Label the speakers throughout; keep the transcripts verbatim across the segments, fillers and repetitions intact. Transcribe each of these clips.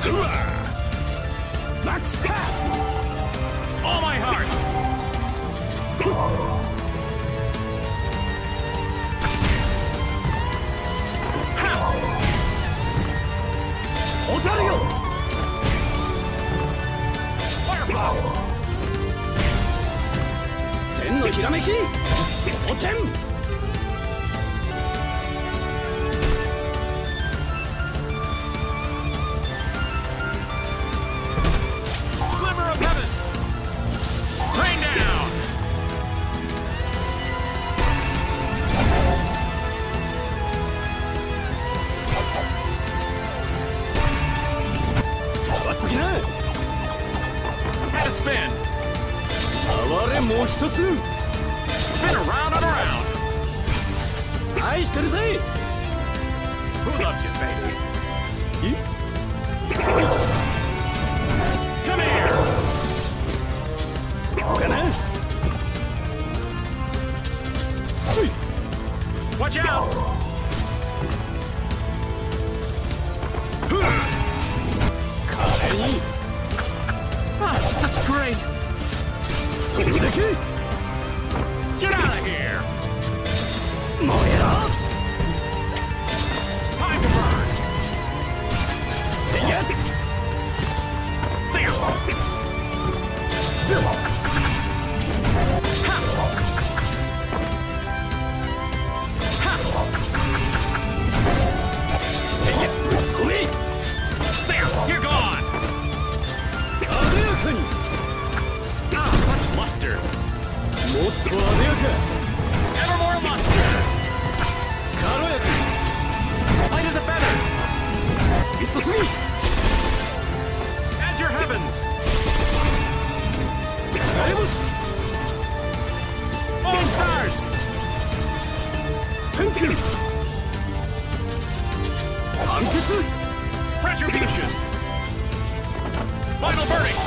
Speaker 1: Max
Speaker 2: All my heart!
Speaker 1: Otario!
Speaker 2: Fireball!
Speaker 1: Ten no hirameki! Ten!
Speaker 2: Glimmer of heaven! Rain down! Had a spin! Spin around and around! Who loves you, baby? Come here! Watch out! Ah, such grace! Get out of here! Time to burn! See ya! See ya! Ha! Ha! See ya! See ya! You're gone! Ah, such luster! Ever more luster! Light as a feather! As your heavens! Falling stars! Retribution! Final verdict!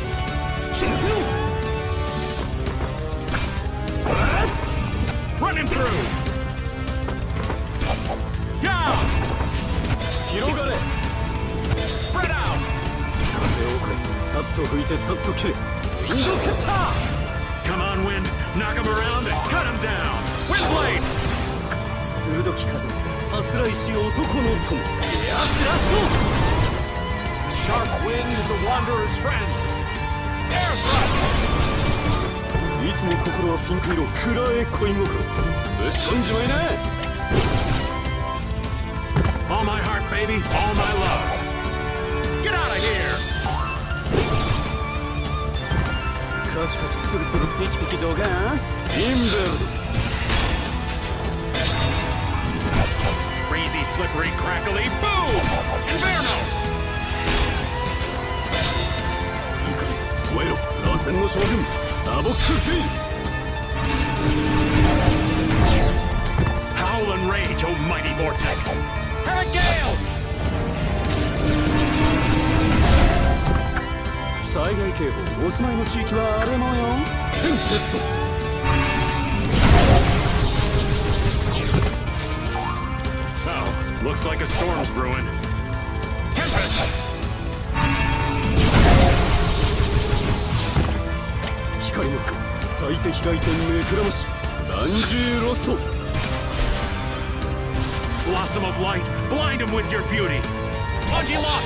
Speaker 2: Run him through! Yeah! Spread out! Come on, wind! Knock him around and cut him down! Windblade! Sharp wind is a wanderer's friend! Air thrust! All my heart, baby, all my love. Get out of here! Crazy, slippery, crackly, boom! Inferno! Howl and rage, oh mighty vortex! Have a gale! Oh, looks like a storm's brewing. Tempest! Blossom of light, blind him with your beauty! Bungee lock!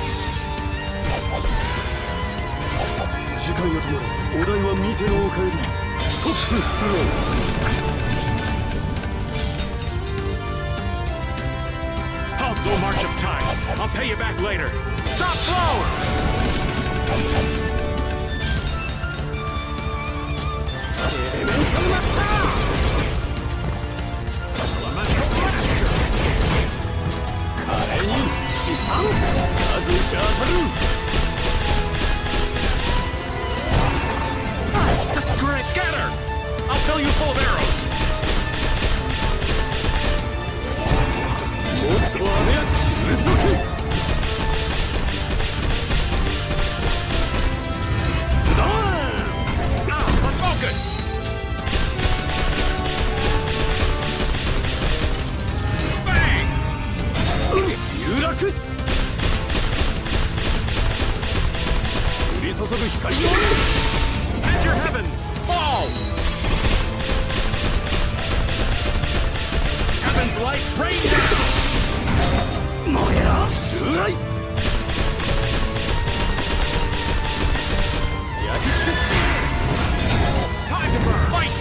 Speaker 2: Halt, oh march of time! I'll pay you back later! Stop flow! Such great scatter! I'll fill you full of arrows! Ah, such focus! Bang!
Speaker 1: 注ぐ光の
Speaker 2: As your heavens fall! Heaven's light rain down!
Speaker 1: 燃えろ襲来焼き尽くす
Speaker 2: Time to burn! Fight!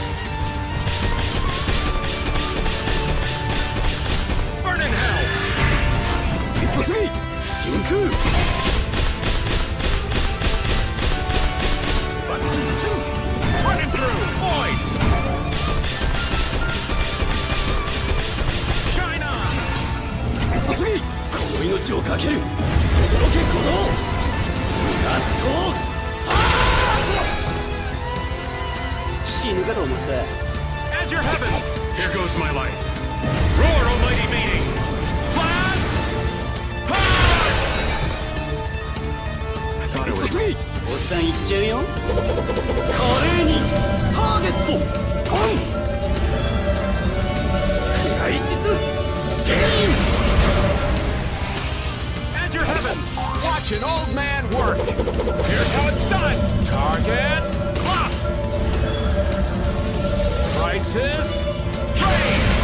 Speaker 2: Burn in hell!
Speaker 1: リストスリー真空
Speaker 2: Running through! Void! Shine on!
Speaker 1: リストスリーこの命をかける轟け鼓動ラスト死ぬかと思った
Speaker 2: As your heavens! Here goes my light! Roar, almighty beating! Blast! Punch! I thought
Speaker 1: リ
Speaker 2: it
Speaker 1: スト
Speaker 2: was...
Speaker 1: スリーおっさんいっちゃうよ華麗にターゲットポンクライシスゲイン
Speaker 2: As your heavens! Watch an old man work! Here's how it's done! Target! Lock! Crisis! Rain!